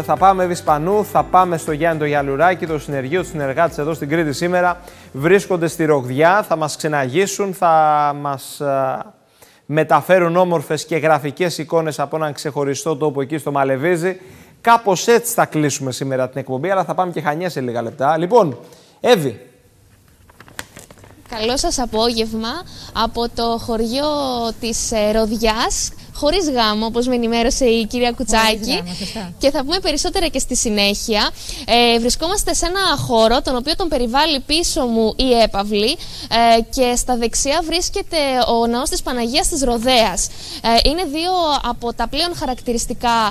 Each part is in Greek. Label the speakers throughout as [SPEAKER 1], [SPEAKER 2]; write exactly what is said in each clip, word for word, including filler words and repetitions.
[SPEAKER 1] θα πάμε Βυσπανού, θα πάμε στο Γιάννη το Γιαλουράκη, το συνεργείο του συνεργάτες εδώ στην Κρήτη σήμερα. Βρίσκονται στη Ρογδιά, θα μας ξεναγήσουν, θα μας α, μεταφέρουν όμορφες και γραφικές εικόνες από έναν ξεχωριστό τόπο εκεί στο Μαλεβίζι. Κάπως έτσι θα κλείσουμε σήμερα την εκπομπή, αλλά θα πάμε και Χανιά σε λίγα λεπτά. Λοιπόν, Εύη.
[SPEAKER 2] Καλό σας απόγευμα από το χωριό της Ροδιάς, χωρίς γάμο, όπως με ενημέρωσε η κυρία Κουτσάκη. Γάμο, και θα πούμε περισσότερα και στη συνέχεια. Ε, βρισκόμαστε σε ένα χώρο, τον οποίο τον περιβάλλει πίσω μου η έπαυλη, ε, και στα δεξιά βρίσκεται ο ναός της Παναγίας της Ροδέας. Ε, είναι δύο από τα πλέον χαρακτηριστικά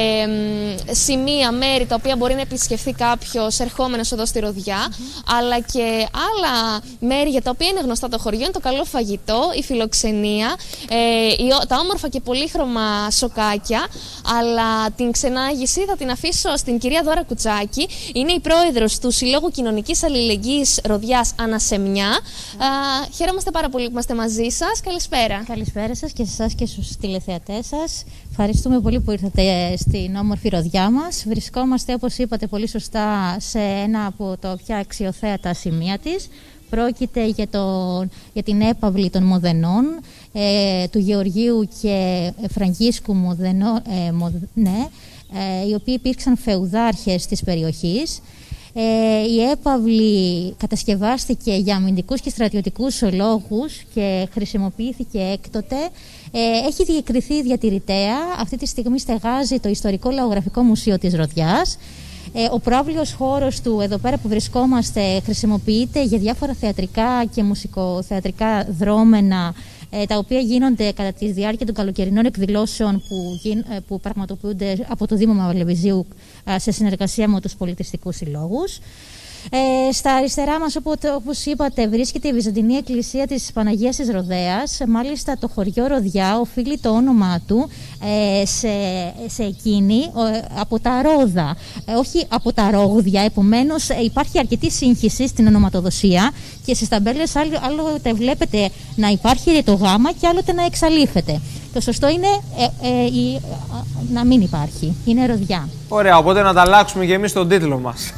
[SPEAKER 2] ε, σημεία, μέρη, τα οποία μπορεί να επισκεφθεί κάποιος ερχόμενος εδώ στη Ροδιά, mm-hmm. αλλά και άλλα μέρη για τα οποία είναι γνωστά το χωριό, είναι το καλό φαγητό, η φιλοξενία, ε, η, τα όμορφα και πολύχρωμα σοκάκια, αλλά την ξενάγηση θα την αφήσω στην κυρία Δώρα Κουτσάκη. Είναι η πρόεδρος του Συλλόγου Κοινωνικής Αλληλεγγύης Ροδιάς Ανασεμιά. Mm. Χαίρομαστε πάρα πολύ που είμαστε μαζί σας. Καλησπέρα.
[SPEAKER 3] Καλησπέρα σας και σε εσάς και στους τηλεθεατές σας. Ευχαριστούμε πολύ που ήρθατε στην όμορφη Ροδιά μας. Βρισκόμαστε, όπως είπατε πολύ σωστά, σε ένα από τα πιο αξιοθέατα σημεία της. Πρόκειται για, το, για την έπαυλη των Μοδενών, ε, του Γεωργίου και Φραγκίσκου Μοδενό, ε, μο, ναι, ε, οι οποίοι υπήρξαν φεουδάρχες της περιοχής. Ε, η έπαυλη κατασκευάστηκε για αμυντικούς και στρατιωτικούς λόγους και χρησιμοποιήθηκε έκτοτε. Ε, έχει διακριθεί διατηρητέα. Αυτή τη στιγμή στεγάζει το Ιστορικό Λαογραφικό Μουσείο της Ροδιάς. Ε, ο προάβλιος χώρος του εδώ πέρα που βρισκόμαστε χρησιμοποιείται για διάφορα θεατρικά και μουσικοθεατρικά δρόμενα, ε, τα οποία γίνονται κατά τη διάρκεια των καλοκαιρινών εκδηλώσεων που, γίν, ε, που πραγματοποιούνται από το Δήμο Μαλεβιζίου ε, σε συνεργασία με τους πολιτιστικούς συλλόγους. Ε, στα αριστερά μας, όπως είπατε, βρίσκεται η Βυζαντινή Εκκλησία της Παναγίας της Ροδέας. Μάλιστα το χωριό Ροδιά οφείλει το όνομά του ε, σε, σε εκείνη ε, από τα Ρόδα, ε, όχι από τα Ρόγδια. Επομένως ε, υπάρχει αρκετή σύγχυση στην ονοματοδοσία και στις ταμπέλες άλλοτε βλέπετε να υπάρχει το γάμα και άλλοτε να εξαλείφεται. Το σωστό είναι ε, ε, η, ε, να μην υπάρχει. Είναι Ροδιά.
[SPEAKER 1] Ωραία, οπότε να τα αλλάξουμε και εμείς τον τίτλο μας.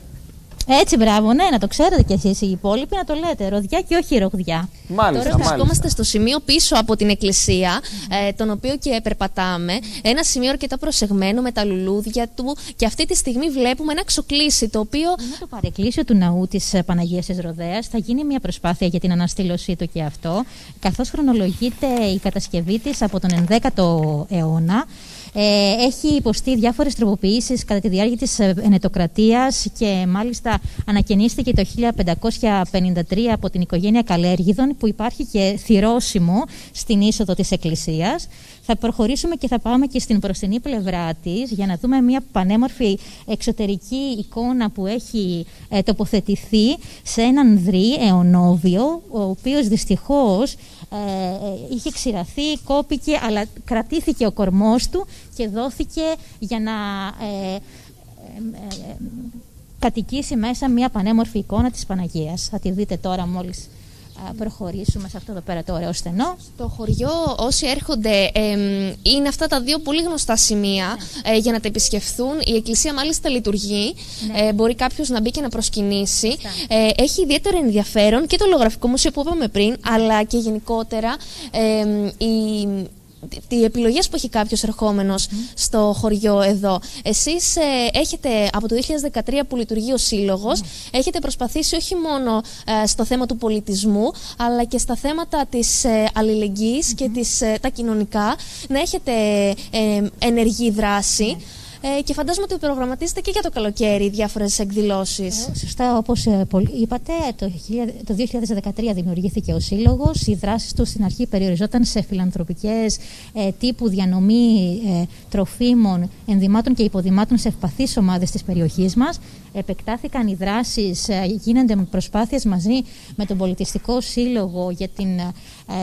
[SPEAKER 3] Έτσι, μπράβο, ναι, να το ξέρετε κι εσείς οι υπόλοιποι, να το λέτε Ροδιά και όχι Ρογδιά.
[SPEAKER 1] Μάλιστα.
[SPEAKER 2] Τώρα βρισκόμαστε στο σημείο πίσω από την εκκλησία, ε, τον οποίο και περπατάμε. Ένα σημείο αρκετά προσεγμένο με τα λουλούδια του, και αυτή τη στιγμή βλέπουμε ένα ξοκλήσι, το οποίο.
[SPEAKER 3] Είναι το παρεκκλήσιο του ναού της Παναγίας της Ροδέας. Θα γίνει μια προσπάθεια για την αναστήλωσή του και αυτό, καθώς χρονολογείται η κατασκευή της από τον ενδέκατο αιώνα. Ε, έχει υποστεί διάφορες τροποποιήσεις κατά τη διάρκεια της Ενετοκρατίας και μάλιστα ανακαινίστηκε το χίλια πεντακόσια πενήντα τρία από την οικογένεια Καλέργιδων, που υπάρχει και θυρώσιμο στην είσοδο της εκκλησίας. Θα προχωρήσουμε και θα πάμε και στην μπροστινή πλευρά της για να δούμε μια πανέμορφη εξωτερική εικόνα που έχει ε, τοποθετηθεί σε έναν δρύ αιωνόβιο, ο οποίος δυστυχώς ε, είχε ξηραθεί, κόπηκε, αλλά κρατήθηκε ο κορμός του και δόθηκε για να ε, ε, ε, κατοικήσει μέσα μια πανέμορφη εικόνα της Παναγίας. Θα τη δείτε τώρα μόλις προχωρήσουμε σε αυτό εδώ πέρα το ωραίο στενό.
[SPEAKER 2] Στο χωριό όσοι έρχονται ε, είναι αυτά τα δύο πολύ γνωστά σημεία, ναι. ε, για να τα επισκεφθούν. Η εκκλησία μάλιστα λειτουργεί, ναι. ε, μπορεί κάποιος να μπει και να προσκυνήσει. Ε, έχει ιδιαίτερο ενδιαφέρον και το Λαογραφικό Μουσείο που είπαμε πριν, αλλά και γενικότερα ε, η... οι επιλογές που έχει κάποιος ερχόμενος mm. στο χωριό εδώ. Εσείς ε, έχετε από το δύο χιλιάδες δεκατρία που λειτουργεί ο Σύλλογος, mm. έχετε προσπαθήσει όχι μόνο ε, στο θέμα του πολιτισμού, αλλά και στα θέματα της ε, αλληλεγγύης mm-hmm. και της, ε, τα κοινωνικά, να έχετε ε, ενεργή δράση. Mm. Ε, και φαντάζομαι ότι προγραμματίζετε και για το καλοκαίρι διάφορες εκδηλώσεις.
[SPEAKER 3] Ε, σωστά, όπως ε, είπατε, το, το δύο χιλιάδες δεκατρία δημιουργήθηκε ο Σύλλογος. Οι δράσεις του στην αρχή περιοριζόταν σε φιλανθρωπικές ε, τύπου διανομή ε, τροφίμων, ενδυμάτων και υποδημάτων σε ευπαθείς ομάδες της περιοχής μας. Επεκτάθηκαν οι δράσεις, ε, γίνονται προσπάθειες μαζί με τον Πολιτιστικό Σύλλογο για την ε,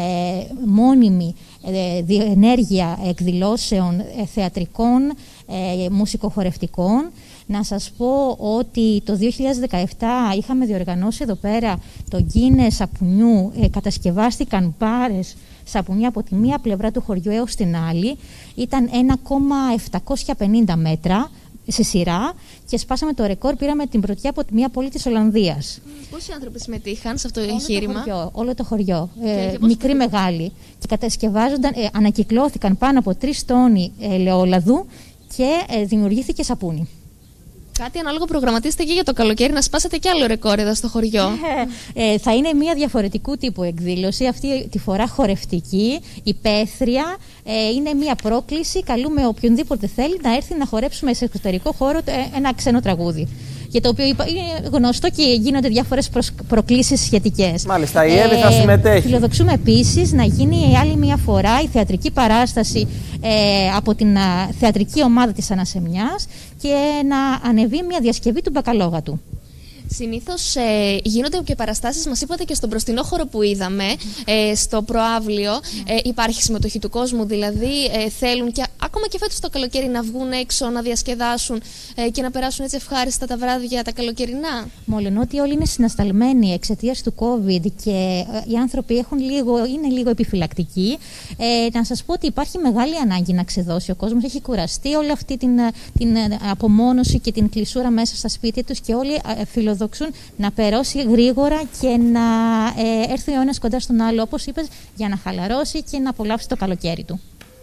[SPEAKER 3] μόνιμη ε, ενέργεια εκδηλώσεων ε, θεατρικών, ε, μουσικοχορευτικών. Να σας πω ότι το δύο χιλιάδες δεκαεπτά είχαμε διοργανώσει εδώ πέρα το γκίνες σαπουνιού. Ε, κατασκευάστηκαν μπάρες σαπουνιά από τη μία πλευρά του χωριού έως την άλλη. Ήταν ένα χιλιάδες επτακόσια πενήντα μέτρα. σε σειρά και σπάσαμε το ρεκόρ, πήραμε την πρωτιά από μια πόλη της Ολλανδίας.
[SPEAKER 2] Πόσοι άνθρωποι συμμετείχαν σε αυτό το
[SPEAKER 3] Όλο
[SPEAKER 2] εγχείρημα?
[SPEAKER 3] Το χωριό, όλο το χωριό, ε,
[SPEAKER 2] πώς...
[SPEAKER 3] μικροί μεγάλοι. Και κατασκευάζονταν, ε, ανακυκλώθηκαν πάνω από τρεις τόνοι ελαιόλαδου και ε, δημιουργήθηκε σαπούνι.
[SPEAKER 2] Κάτι ανάλογο προγραμματίστε και για το καλοκαίρι, να σπάσετε κι άλλο ρεκόρ εδώ στο χωριό.
[SPEAKER 3] Ε, ε, θα είναι μια διαφορετικού τύπου εκδήλωση, αυτή τη φορά χορευτική, υπαίθρια. Ε, είναι μια πρόκληση, καλούμε οποιονδήποτε θέλει να έρθει να χορέψουμε σε εξωτερικό χώρο ένα ξένο τραγούδι. Για το οποίο είναι γνωστό και γίνονται διάφορες προκλήσεις σχετικές.
[SPEAKER 1] Μάλιστα, η Εύη θα συμμετέχει.
[SPEAKER 3] Φιλοδοξούμε επίσης να γίνει άλλη μια φορά η θεατρική παράσταση ε, από την α, θεατρική ομάδα της Ανασεμιάς και να ανεβεί μια διασκευή του Μπακαλόγατου.
[SPEAKER 2] Συνήθως ε, γίνονται και παραστάσεις, μας είπατε και στον μπροστινό χώρο που είδαμε, ε, στο προαύλιο. Ε, υπάρχει συμμετοχή του κόσμου, δηλαδή ε, θέλουν και ακόμα και φέτος το καλοκαίρι να βγουν έξω, να διασκεδάσουν ε, και να περάσουν έτσι ευχάριστα τα βράδια τα καλοκαιρινά.
[SPEAKER 3] Μόλον ότι όλοι είναι συνασταλμένοι εξαιτίας του COVID και ε, οι άνθρωποι έχουν λίγο, είναι λίγο επιφυλακτικοί, ε, να σας πω ότι υπάρχει μεγάλη ανάγκη να ξεδώσει ο κόσμος. Έχει κουραστεί όλη αυτή την, την απομόνωση και την κλεισούρα μέσα στα σπίτια τους και όλοι ε, φιλοδοξούν να περάσει γρήγορα και να ε, έρθει ο ένας κοντά στον άλλο, όπως είπες, για να χαλαρώσει και να απολαύσει το καλοκαίρι του.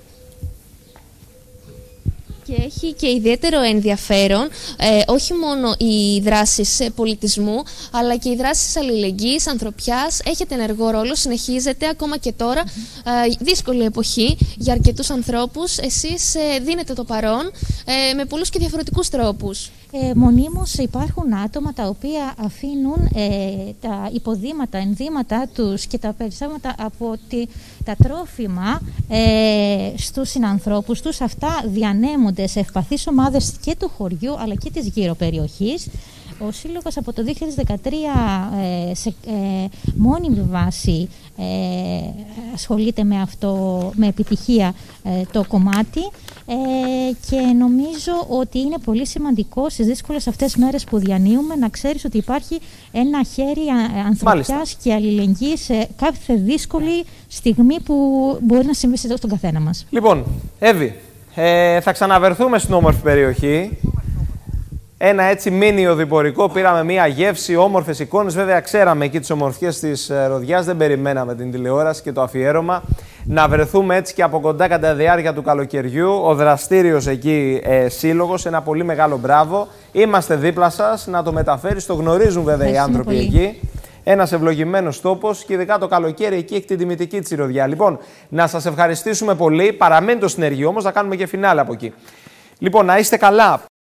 [SPEAKER 2] Και έχει και ιδιαίτερο ενδιαφέρον ε, όχι μόνο οι δράσεις πολιτισμού, αλλά και οι δράσεις αλληλεγγύης, ανθρωπιάς. Έχετε ενεργό ρόλο, συνεχίζετε ακόμα και τώρα. Ε, δύσκολη εποχή για αρκετούς ανθρώπους. Εσείς ε, δίνετε το παρόν ε, με πολλούς και διαφορετικούς τρόπους.
[SPEAKER 3] Ε, μονίμως υπάρχουν άτομα τα οποία αφήνουν ε, τα υποδήματα, ενδύματα τους και τα περισσότερα από τη, τα τρόφιμα ε, στους συνανθρώπους τους. Αυτά διανέμονται σε ευπαθείς ομάδες και του χωριού αλλά και της γύρω περιοχής. Ο Σύλλογος από το δύο χιλιάδες δεκατρία ε, σε ε, μόνιμη βάση ε, ασχολείται με αυτό, με επιτυχία ε, το κομμάτι ε, και νομίζω ότι είναι πολύ σημαντικό στις δύσκολες αυτές μέρες που διανύουμε να ξέρεις ότι υπάρχει ένα χέρι ανθρωπιάς και αλληλεγγύης σε κάθε δύσκολη στιγμή που μπορεί να συμβεί στον καθένα μας.
[SPEAKER 1] Λοιπόν, Εύη, ε, θα ξαναβερθούμε στην όμορφη περιοχή. Ένα έτσι μίνι οδηπορικό, πήραμε μία γεύση, όμορφες εικόνες. Βέβαια, ξέραμε εκεί τις ομορφιές της Ρωδιάς, δεν περιμέναμε την τηλεόραση και το αφιέρωμα. Να βρεθούμε έτσι και από κοντά κατά τη διάρκεια του καλοκαιριού. Ο δραστήριος εκεί ε, σύλλογος, ένα πολύ μεγάλο μπράβο. Είμαστε δίπλα σας, να το μεταφέρεις, το γνωρίζουν βέβαια οι άνθρωποι πολύ εκεί. Ένας ευλογημένος τόπος και ειδικά το καλοκαίρι εκεί έχει την τιμητική της η Ρωδιά. Λοιπόν, να σας ευχαριστήσουμε πολύ. Παραμένει το συνεργείο όμως, θα κάνουμε και φινάλε από εκεί. Λοιπόν, να είστε καλά.